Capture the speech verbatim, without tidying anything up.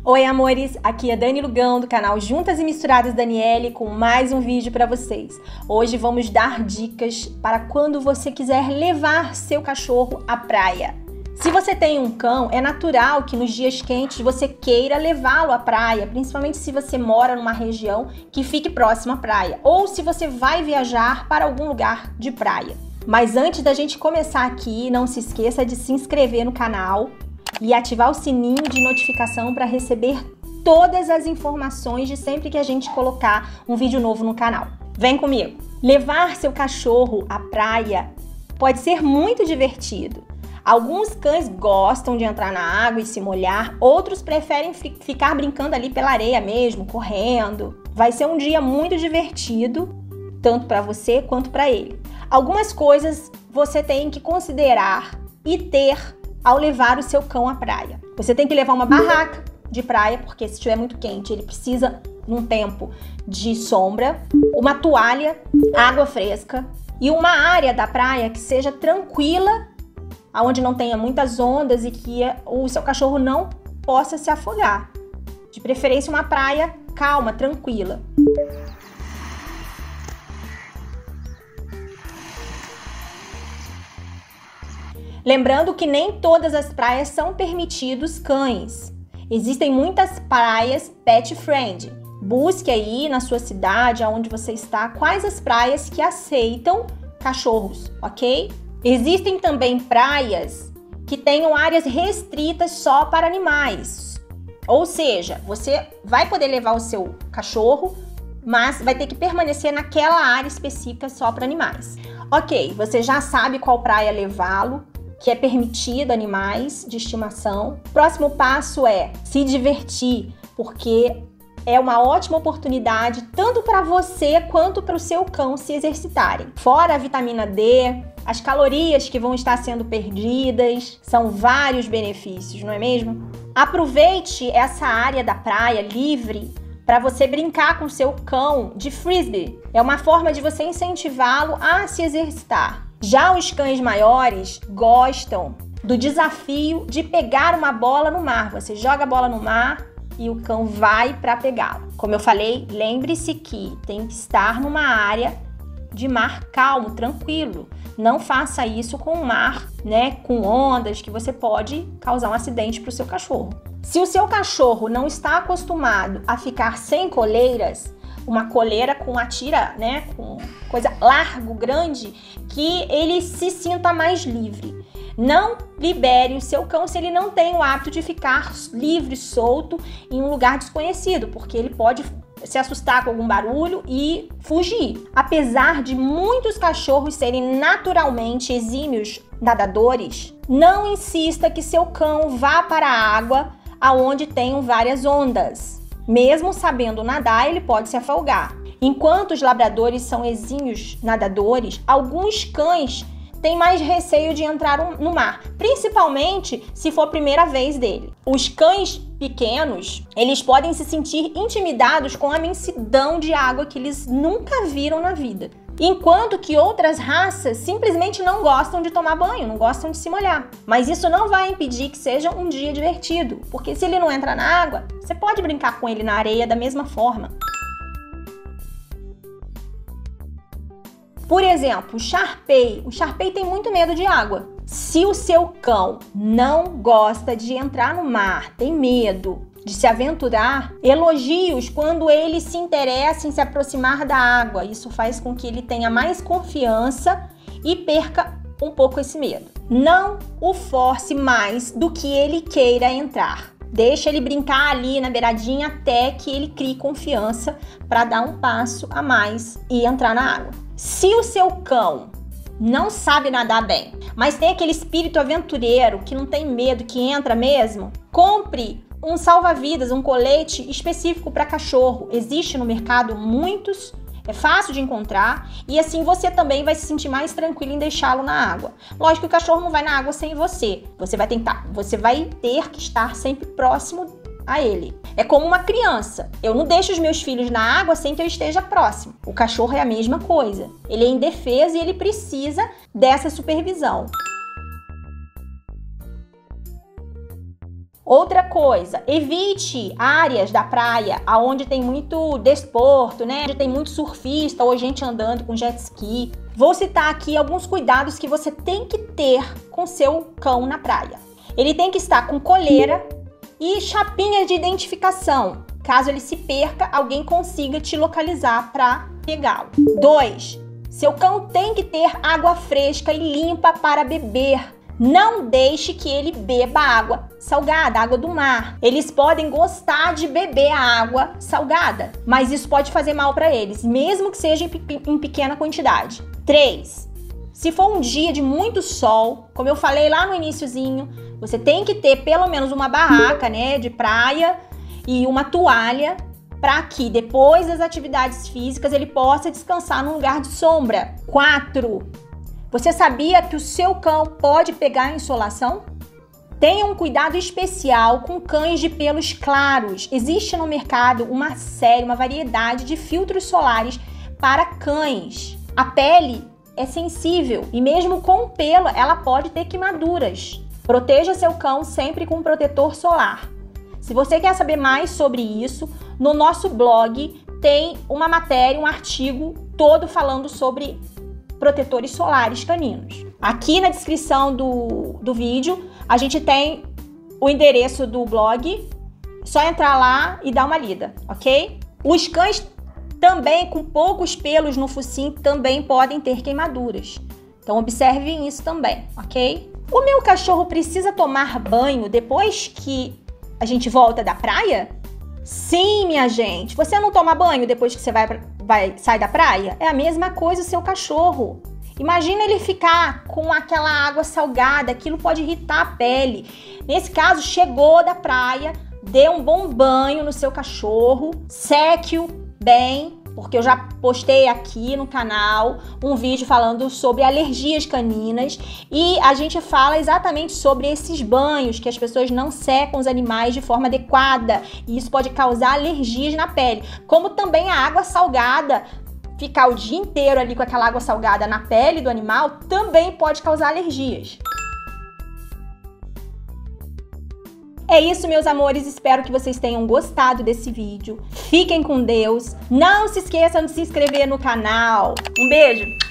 Oi amores, aqui é Dani Lugão do canal Juntas e Misturadas Daniele com mais um vídeo para vocês. Hoje vamos dar dicas para quando você quiser levar seu cachorro à praia. Se você tem um cão, é natural que nos dias quentes você queira levá-lo à praia, principalmente se você mora numa região que fique próxima à praia ou se você vai viajar para algum lugar de praia. Mas antes da gente começar aqui, não se esqueça de se inscrever no canal e ativar o sininho de notificação para receber todas as informações de sempre que a gente colocar um vídeo novo no canal. Vem comigo! Levar seu cachorro à praia pode ser muito divertido. Alguns cães gostam de entrar na água e se molhar, outros preferem fi- ficar brincando ali pela areia mesmo, correndo. Vai ser um dia muito divertido, tanto para você quanto para ele. Algumas coisas você tem que considerar e ter ao levar o seu cão à praia. Você tem que levar uma barraca de praia, porque se estiver muito quente, ele precisa, num tempo de sombra, uma toalha, água fresca e uma área da praia que seja tranquila, onde não tenha muitas ondas e que o seu cachorro não possa se afogar. De preferência, uma praia calma, tranquila. Lembrando que nem todas as praias são permitidos cães. Existem muitas praias pet friend. Busque aí na sua cidade, aonde você está, quais as praias que aceitam cachorros, ok? Existem também praias que tenham áreas restritas só para animais. Ou seja, você vai poder levar o seu cachorro, mas vai ter que permanecer naquela área específica só para animais. Ok, você já sabe qual praia levá-lo, que é permitido animais de estimação. O próximo passo é se divertir, porque é uma ótima oportunidade tanto para você quanto para o seu cão se exercitarem. Fora a vitamina D, as calorias que vão estar sendo perdidas, são vários benefícios, não é mesmo? Aproveite essa área da praia livre para você brincar com o seu cão de frisbee. É uma forma de você incentivá-lo a se exercitar. Já os cães maiores gostam do desafio de pegar uma bola no mar. Você joga a bola no mar e o cão vai para pegá-la. Como eu falei, lembre-se que tem que estar numa área de mar calmo, tranquilo. Não faça isso com o mar, né, com ondas, que você pode causar um acidente para o seu cachorro. Se o seu cachorro não está acostumado a ficar sem coleiras, uma coleira com a tira, né, com coisa largo, grande, que ele se sinta mais livre. Não libere o seu cão se ele não tem o hábito de ficar livre, solto em um lugar desconhecido, porque ele pode se assustar com algum barulho e fugir. Apesar de muitos cachorros serem naturalmente exímios nadadores, não insista que seu cão vá para a água aonde tenham várias ondas. Mesmo sabendo nadar, ele pode se afogar. Enquanto os labradores são exímios nadadores, alguns cães têm mais receio de entrar no mar, principalmente se for a primeira vez dele. Os cães pequenos, eles podem se sentir intimidados com a imensidão de água que eles nunca viram na vida. Enquanto que outras raças simplesmente não gostam de tomar banho, não gostam de se molhar. Mas isso não vai impedir que seja um dia divertido, porque se ele não entra na água, você pode brincar com ele na areia da mesma forma. Por exemplo, o Shar-Pei. O Shar-Pei tem muito medo de água. Se o seu cão não gosta de entrar no mar, tem medo de se aventurar, elogie-os quando ele se interessa em se aproximar da água. Isso faz com que ele tenha mais confiança e perca um pouco esse medo. Não o force mais do que ele queira entrar. Deixa ele brincar ali na beiradinha até que ele crie confiança para dar um passo a mais e entrar na água. Se o seu cão não sabe nadar bem, mas tem aquele espírito aventureiro que não tem medo, que entra mesmo, compre um salva-vidas, um colete específico para cachorro. Existe no mercado muitos, é fácil de encontrar e assim você também vai se sentir mais tranquilo em deixá-lo na água. Lógico que o cachorro não vai na água sem você. Você vai tentar, você vai ter que estar sempre próximo a ele. É como uma criança. Eu não deixo os meus filhos na água sem que eu esteja próximo. O cachorro é a mesma coisa. Ele é indefeso e ele precisa dessa supervisão. Outra coisa, evite áreas da praia onde tem muito desporto, né? Onde tem muito surfista ou gente andando com jet ski. Vou citar aqui alguns cuidados que você tem que ter com seu cão na praia. Ele tem que estar com coleira e chapinha de identificação. Caso ele se perca, alguém consiga te localizar para pegá-lo. dois. Seu cão tem que ter água fresca e limpa para beber. Não deixe que ele beba água salgada, água do mar. Eles podem gostar de beber a água salgada, mas isso pode fazer mal para eles, mesmo que seja em, em pequena quantidade. três. Se for um dia de muito sol, como eu falei lá no iniciozinho, você tem que ter pelo menos uma barraca, né, de praia e uma toalha para que depois das atividades físicas ele possa descansar num lugar de sombra. quatro. Você sabia que o seu cão pode pegar insolação? Tenha um cuidado especial com cães de pelos claros. Existe no mercado uma série, uma variedade de filtros solares para cães. A pele é sensível e mesmo com pelo ela pode ter queimaduras. Proteja seu cão sempre com um protetor solar. Se você quer saber mais sobre isso, no nosso blog tem uma matéria, um artigo todo falando sobre protetores solares caninos. Aqui na descrição do, do vídeo a gente tem o endereço do blog, só entrar lá e dar uma lida, ok? Os cães também com poucos pelos no focinho também podem ter queimaduras, então observem isso também, ok? O meu cachorro precisa tomar banho depois que a gente volta da praia? Sim, minha gente. Você não toma banho depois que você vai, pra, vai sai da praia? É a mesma coisa o seu cachorro. Imagina ele ficar com aquela água salgada, aquilo pode irritar a pele. Nesse caso, chegou da praia, dê um bom banho no seu cachorro, seque-o bem, porque eu já postei aqui no canal um vídeo falando sobre alergias caninas e a gente fala exatamente sobre esses banhos que as pessoas não secam os animais de forma adequada e isso pode causar alergias na pele, como também a água salgada. Ficar o dia inteiro ali com aquela água salgada na pele do animal também pode causar alergias. É isso, meus amores, espero que vocês tenham gostado desse vídeo. Fiquem com Deus. Não se esqueçam de se inscrever no canal. Um beijo!